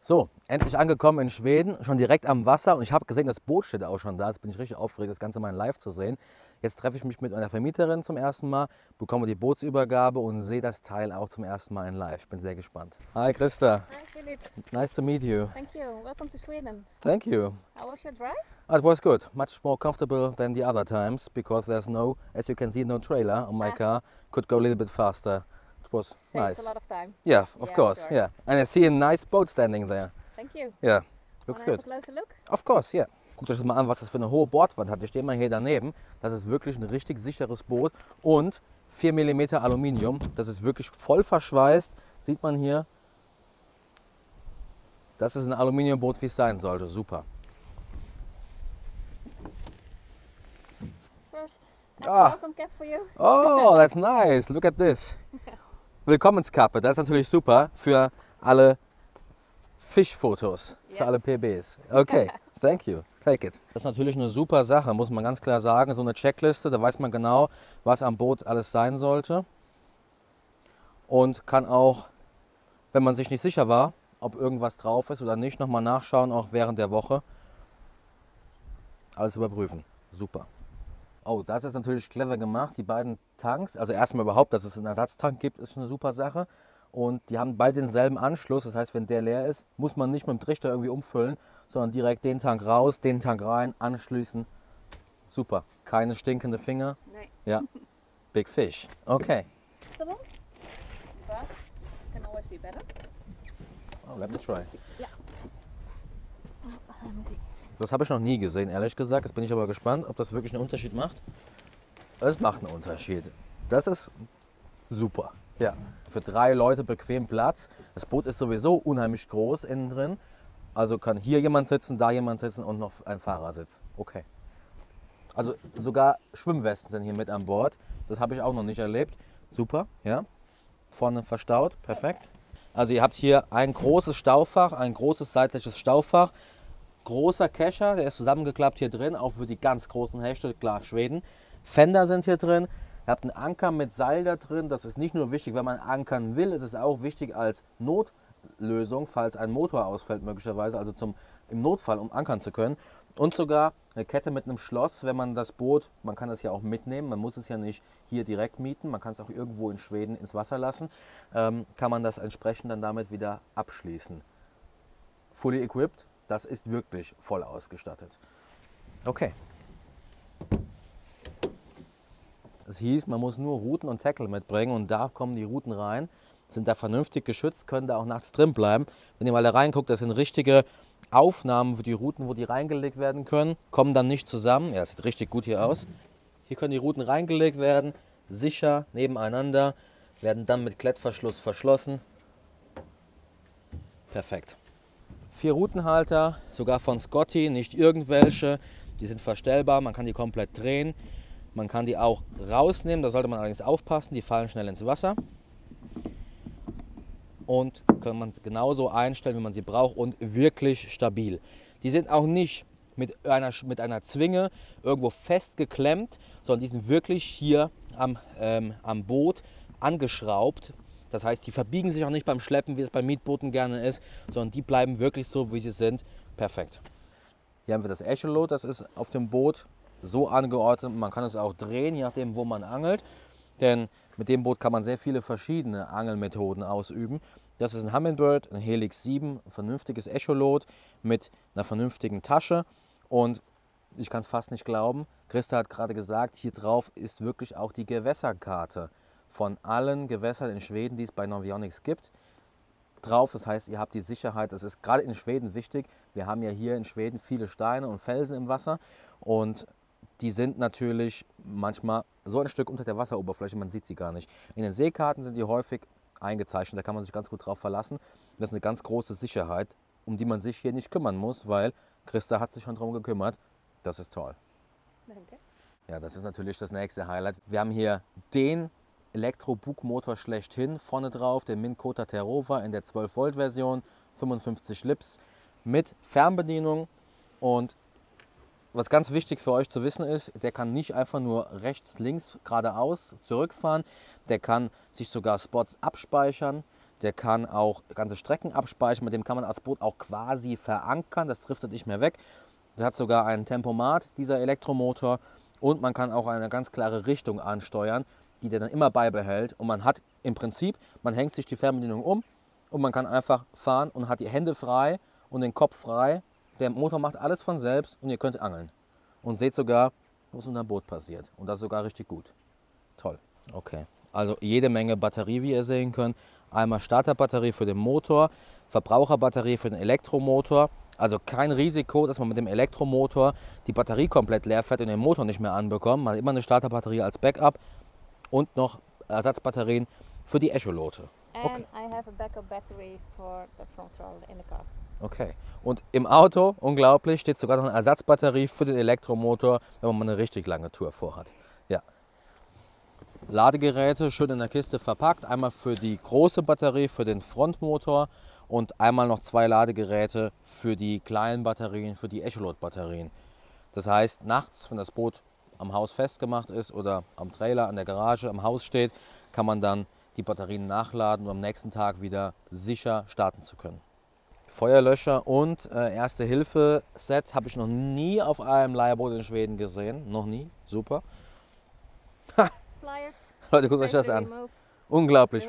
So, endlich angekommen in Schweden, schon direkt am Wasser und ich habe gesehen, das Boot steht auch schon da. Jetzt bin ich richtig aufgeregt, das Ganze mal in live zu sehen. Jetzt treffe ich mich mit meiner Vermieterin zum ersten Mal, bekomme die Bootsübergabe und sehe das Teil auch zum ersten Mal in live. Ich bin sehr gespannt. Hi Christa. Hi Philip, Nice to meet you. thank you. Welcome to Sweden. Thank you. How was your drive? It was good, much more comfortable than the other times because there's no, as you can see, no trailer on my car. Could go a little bit faster. It was Saves nice. a lot of time. Yeah, of Yeah, course, sure. yeah. And I see a nice boat standing there. Thank you. Yeah, looks Wanna good. have a closer look? Of course, yeah. Guckt euch das mal an, was das für eine hohe Bordwand hat. Wir stehen mal hier daneben. Das ist wirklich ein richtig sicheres Boot und 4 mm Aluminium. Das ist wirklich voll verschweißt. Sieht man hier. Das ist ein Aluminiumboot, wie es sein sollte. Super. First, Ah. welcome cap for you. Oh, that's nice. Look at this. Willkommenskappe. Das ist natürlich super für alle Fischfotos, für alle Yes. PBs. Okay, thank you. Take it. Das ist natürlich eine super Sache, muss man ganz klar sagen. So eine Checkliste, da weiß man genau, was am Boot alles sein sollte. Und kann auch, wenn man sich nicht sicher war, ob irgendwas drauf ist oder nicht, nochmal nachschauen, auch während der Woche. Alles überprüfen. Super. Oh, das ist natürlich clever gemacht. Die beiden Tanks, also erstmal überhaupt, dass es einen Ersatztank gibt, ist eine super Sache. Und die haben beide denselben Anschluss. Das heißt, wenn der leer ist, muss man nicht mit dem Trichter irgendwie umfüllen, sondern direkt den Tank raus, den Tank rein, anschließen. Super. Keine stinkende Finger. Nein. Ja. Big fish. Okay. Comfortable, but can always be better. Oh, let me try. Yeah. Let me see. Das habe ich noch nie gesehen, ehrlich gesagt. Jetzt bin ich aber gespannt, ob das wirklich einen Unterschied macht. Es macht einen Unterschied. Das ist super. Ja. Für 3 Leute bequem Platz. Das Boot ist sowieso unheimlich groß innen drin. Also kann hier jemand sitzen, da jemand sitzen und noch ein Fahrersitz. Okay. Also sogar Schwimmwesten sind hier mit an Bord. Das habe ich auch noch nicht erlebt. Super, ja. Vorne verstaut, perfekt. Also ihr habt hier ein großes Staufach, ein großes seitliches Staufach. Großer Kescher, der ist zusammengeklappt hier drin, auch für die ganz großen Hechte, klar Schweden. Fender sind hier drin. Ihr habt einen Anker mit Seil da drin. Das ist nicht nur wichtig, wenn man ankern will, es ist auch wichtig als Notlösung, falls ein Motor ausfällt möglicherweise, also im Notfall, um ankern zu können. Und sogar eine Kette mit einem Schloss, wenn man das Boot, man kann das ja auch mitnehmen, man muss es ja nicht hier direkt mieten, man kann es auch irgendwo in Schweden ins Wasser lassen, kann man das entsprechend dann damit wieder abschließen. Fully equipped. Das ist wirklich voll ausgestattet. Okay. Es hieß, man muss nur Ruten und Tackle mitbringen und da kommen die Ruten rein, sind da vernünftig geschützt, können da auch nachts drin bleiben. Wenn ihr mal da reinguckt, das sind richtige Aufnahmen für die Routen, wo die reingelegt werden können, kommen dann nicht zusammen. Ja, das sieht richtig gut hier aus. Hier können die Routen reingelegt werden, sicher nebeneinander, werden dann mit Klettverschluss verschlossen. Perfekt. 4 Routenhalter, sogar von Scotty, nicht irgendwelche. Die sind verstellbar, man kann die komplett drehen. Man kann die auch rausnehmen, da sollte man allerdings aufpassen, die fallen schnell ins Wasser. Und kann man genauso einstellen, wie man sie braucht und wirklich stabil. Die sind auch nicht mit einer Zwinge irgendwo festgeklemmt, sondern die sind wirklich hier am Boot angeschraubt. Das heißt, die verbiegen sich auch nicht beim Schleppen, wie es bei Mietbooten gerne ist, sondern die bleiben wirklich so, wie sie sind. Perfekt. Hier haben wir das Echolot, das ist auf dem Boot so angeordnet. Man kann es auch drehen, je nachdem, wo man angelt. Denn mit dem Boot kann man sehr viele verschiedene Angelmethoden ausüben. Das ist ein Humminbird, ein Helix 7, ein vernünftiges Echolot mit einer vernünftigen Tasche. Und ich kann es fast nicht glauben, Christa hat gerade gesagt, hier drauf ist wirklich auch die Gewässerkarte von allen Gewässern in Schweden, die es bei Navionics gibt, drauf. Das heißt, ihr habt die Sicherheit, das ist gerade in Schweden wichtig. Wir haben ja hier in Schweden viele Steine und Felsen im Wasser und die sind natürlich manchmal so ein Stück unter der Wasseroberfläche, man sieht sie gar nicht. In den Seekarten sind die häufig eingezeichnet, da kann man sich ganz gut drauf verlassen. Das ist eine ganz große Sicherheit, um die man sich hier nicht kümmern muss, weil Christa hat sich schon darum gekümmert. Das ist toll. Danke. Ja, das ist natürlich das nächste Highlight. Wir haben hier den Elektro-Bugmotor schlechthin vorne drauf, den Minn Kota Terrova in der 12 Volt Version, 55 Lips mit Fernbedienung. Und was ganz wichtig für euch zu wissen ist, der kann nicht einfach nur rechts, links, geradeaus zurückfahren, der kann sich sogar Spots abspeichern. Der kann auch ganze Strecken abspeichern. Mit dem kann man das Boot auch quasi verankern. Das driftet nicht mehr weg. Der hat sogar einen Tempomat, dieser Elektromotor. Und man kann auch eine ganz klare Richtung ansteuern, die der dann immer beibehält. Und man hat im Prinzip, man hängt sich die Fernbedienung um und man kann einfach fahren und hat die Hände frei und den Kopf frei. Der Motor macht alles von selbst und ihr könnt angeln. Und seht sogar, was unter dem Boot passiert. Und das sogar richtig gut. Toll. Okay. Also jede Menge Batterie, wie ihr sehen könnt. Einmal Starterbatterie für den Motor, Verbraucherbatterie für den Elektromotor. Also kein Risiko, dass man mit dem Elektromotor die Batterie komplett leer fährt und den Motor nicht mehr anbekommt. Man hat immer eine Starterbatterie als Backup und noch Ersatzbatterien für die Echolote. And I have a backup battery for the front throttle in the car. Okay. Und im Auto, unglaublich, steht sogar noch eine Ersatzbatterie für den Elektromotor, wenn man mal eine richtig lange Tour vorhat. Ja. Ladegeräte schön in der Kiste verpackt. Einmal für die große Batterie, für den Frontmotor und einmal noch 2 Ladegeräte für die kleinen Batterien, für die Echolot-Batterien. Das heißt, nachts, wenn das Boot am Haus festgemacht ist oder am Trailer, an der Garage, am Haus steht, kann man dann die Batterien nachladen, um am nächsten Tag wieder sicher starten zu können. Feuerlöscher und Erste-Hilfe-Set habe ich noch nie auf einem Leihboot in Schweden gesehen. Noch nie. Super. Pliers. Leute, guckt euch das Safely an. remove. Unglaublich.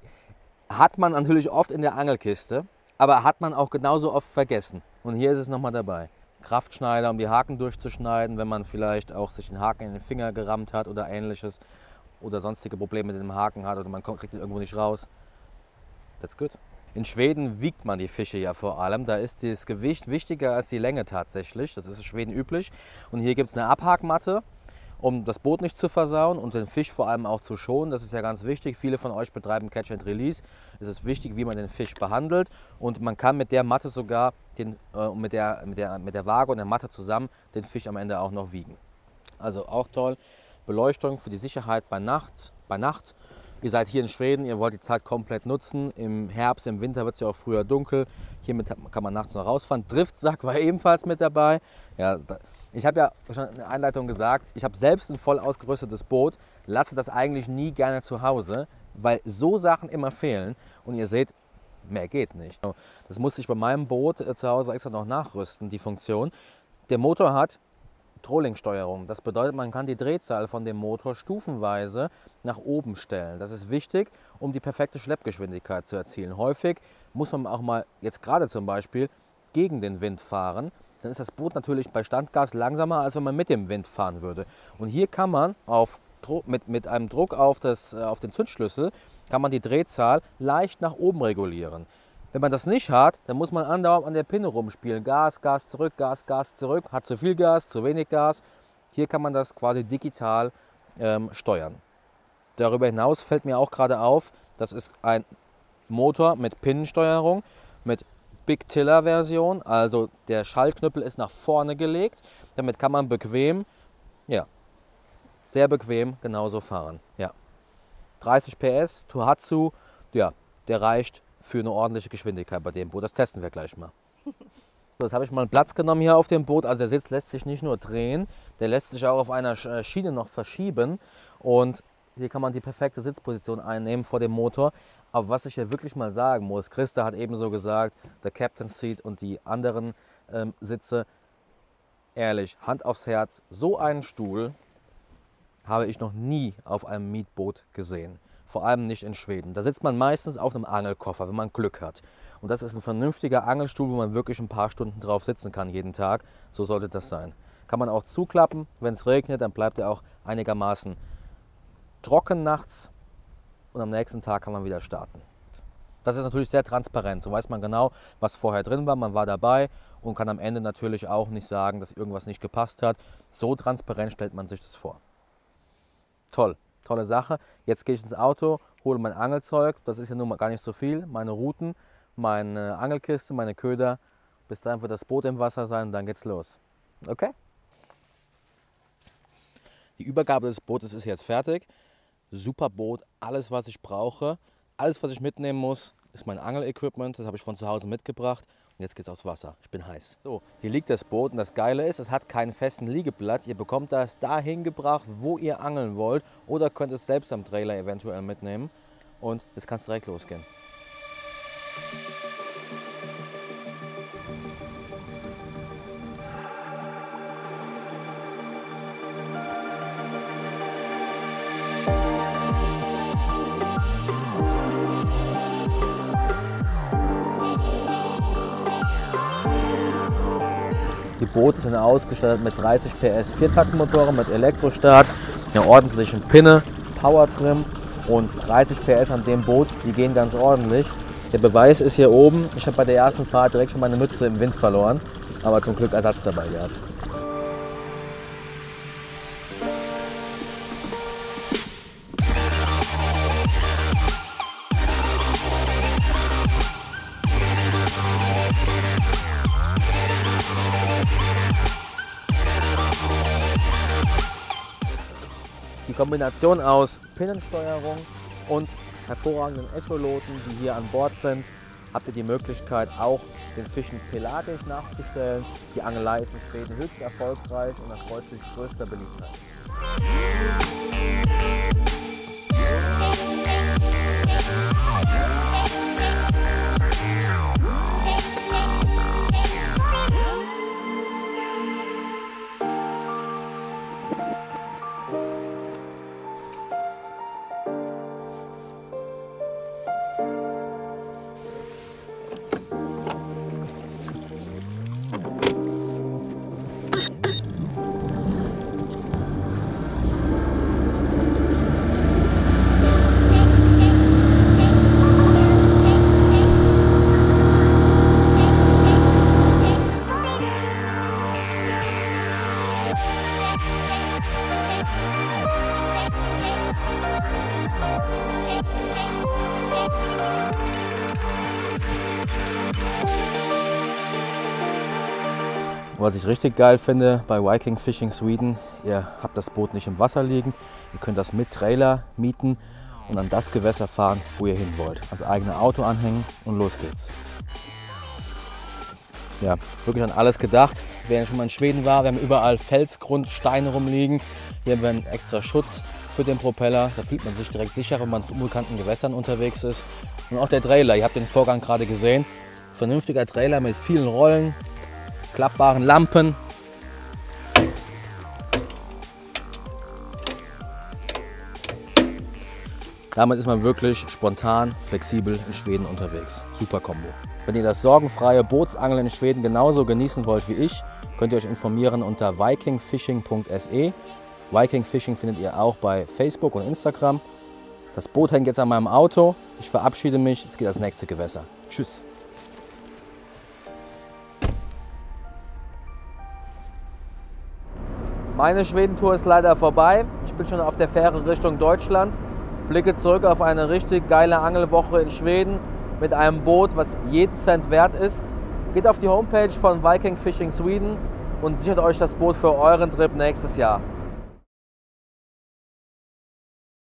Hat man natürlich oft in der Angelkiste, aber hat man auch genauso oft vergessen. Und hier ist es nochmal dabei. Kraftschneider, um die Haken durchzuschneiden, wenn man vielleicht auch sich den Haken in den Finger gerammt hat oder ähnliches. Oder sonstige Probleme mit dem Haken hat oder man kriegt ihn irgendwo nicht raus. That's good. In Schweden wiegt man die Fische ja vor allem. Da ist das Gewicht wichtiger als die Länge tatsächlich. Das ist in Schweden üblich. Und hier gibt es eine Abhakmatte, um das Boot nicht zu versauen und den Fisch vor allem auch zu schonen. Das ist ja ganz wichtig. Viele von euch betreiben Catch and Release. Es ist wichtig, wie man den Fisch behandelt. Und man kann mit der Matte sogar, mit der Waage und der Matte zusammen, den Fisch am Ende auch noch wiegen. Also auch toll. Beleuchtung für die Sicherheit bei Nacht. Ihr seid hier in Schweden, ihr wollt die Zeit komplett nutzen. Im Herbst, im Winter wird es ja auch früher dunkel. Hiermit kann man nachts noch rausfahren. Driftsack war ebenfalls mit dabei. Ja, ich habe ja schon in der Einleitung gesagt, ich habe selbst ein voll ausgerüstetes Boot, lasse das eigentlich nie gerne zu Hause, weil so Sachen immer fehlen. Und ihr seht, mehr geht nicht. Das musste ich bei meinem Boot zu Hause extra noch nachrüsten, die Funktion. Der Motor hat Trolling-Steuerung. Das bedeutet, man kann die Drehzahl von dem Motor stufenweise nach oben stellen. Das ist wichtig, um die perfekte Schleppgeschwindigkeit zu erzielen. Häufig muss man auch mal, jetzt gerade zum Beispiel, gegen den Wind fahren. Dann ist das Boot natürlich bei Standgas langsamer, als wenn man mit dem Wind fahren würde. Und hier kann man mit einem Druck auf den Zündschlüssel kann man die Drehzahl leicht nach oben regulieren. Wenn man das nicht hat, dann muss man andauernd an der Pinne rumspielen. Gas, Gas zurück, Gas, Gas zurück. Hat zu viel Gas, zu wenig Gas. Hier kann man das quasi digital steuern. Darüber hinaus fällt mir auch gerade auf, das ist ein Motor mit Pinnensteuerung, mit Big Tiller Version. Also der Schaltknüppel ist nach vorne gelegt. Damit kann man bequem, ja, sehr bequem genauso fahren. Ja. 30 PS, Tohatsu, ja, der reicht für eine ordentliche Geschwindigkeit bei dem Boot. Das testen wir gleich mal. So, jetzt habe ich mal Platz genommen hier auf dem Boot. Also der Sitz lässt sich nicht nur drehen, der lässt sich auch auf einer Schiene noch verschieben. Und hier kann man die perfekte Sitzposition einnehmen vor dem Motor. Aber was ich ja wirklich mal sagen muss, Christa hat ebenso gesagt, der Captain's Seat und die anderen Sitze, ehrlich, Hand aufs Herz, so einen Stuhl habe ich noch nie auf einem Mietboot gesehen. Vor allem nicht in Schweden. Da sitzt man meistens auf einem Angelkoffer, wenn man Glück hat. Und das ist ein vernünftiger Angelstuhl, wo man wirklich ein paar Stunden drauf sitzen kann jeden Tag. So sollte das sein. Kann man auch zuklappen, wenn es regnet, dann bleibt er auch einigermaßen trocken nachts und am nächsten Tag kann man wieder starten. Das ist natürlich sehr transparent. So weiß man genau, was vorher drin war. Man war dabei und kann am Ende natürlich auch nicht sagen, dass irgendwas nicht gepasst hat. So transparent stellt man sich das vor. Toll. Tolle Sache. Jetzt gehe ich ins Auto, hole mein Angelzeug. Das ist ja nun mal gar nicht so viel. Meine Routen, meine Angelkiste, meine Köder. Bis dahin wird das Boot im Wasser sein und dann geht's los. Okay? Die Übergabe des Bootes ist jetzt fertig. Super Boot, alles was ich brauche. Alles was ich mitnehmen muss, ist mein Angelequipment. Das habe ich von zu Hause mitgebracht. Und jetzt geht's aufs Wasser. Ich bin heiß. So, hier liegt das Boot und das Geile ist, es hat keinen festen Liegeplatz. Ihr bekommt das dahin gebracht, wo ihr angeln wollt oder könnt es selbst am Trailer eventuell mitnehmen. Und jetzt kann es direkt losgehen. Die Boote sind ausgestattet mit 30 PS Viertaktmotoren mit Elektrostart, einer ordentlichen Pinne, Power-Trim und 30 PS an dem Boot, die gehen ganz ordentlich. Der Beweis ist hier oben, ich habe bei der ersten Fahrt direkt schon meine Mütze im Wind verloren, aber zum Glück Ersatz dabei gehabt. Die Kombination aus Pinnensteuerung und hervorragenden Echoloten, die hier an Bord sind, habt ihr die Möglichkeit auch den Fischen pelagisch nachzustellen. Die Angelei ist in Schweden höchst erfolgreich und erfreut sich größter Beliebtheit. Was ich richtig geil finde bei Viking Fishing Sweden, ihr habt das Boot nicht im Wasser liegen, ihr könnt das mit Trailer mieten und an das Gewässer fahren, wo ihr hin wollt. Ans eigene Auto anhängen und los geht's. Ja, wirklich an alles gedacht. Wer schon mal in Schweden war, wir haben überall Felsgrund, Steine rumliegen. Hier haben wir einen extra Schutz für den Propeller. Da fühlt man sich direkt sicher, wenn man in unbekannten Gewässern unterwegs ist. Und auch der Trailer, ihr habt den Vorgang gerade gesehen. Vernünftiger Trailer mit vielen Rollen, klappbaren Lampen. Damit ist man wirklich spontan, flexibel in Schweden unterwegs. Super Kombo. Wenn ihr das sorgenfreie Bootsangeln in Schweden genauso genießen wollt wie ich, könnt ihr euch informieren unter vikingfishing.se. Viking Fishing findet ihr auch bei Facebook und Instagram. Das Boot hängt jetzt an meinem Auto. Ich verabschiede mich. Es geht ans nächste Gewässer. Tschüss. Meine Schwedentour ist leider vorbei. Ich bin schon auf der Fähre Richtung Deutschland. Blicke zurück auf eine richtig geile Angelwoche in Schweden mit einem Boot, was jeden Cent wert ist. Geht auf die Homepage von Viking Fishing Sweden und sichert euch das Boot für euren Trip nächstes Jahr.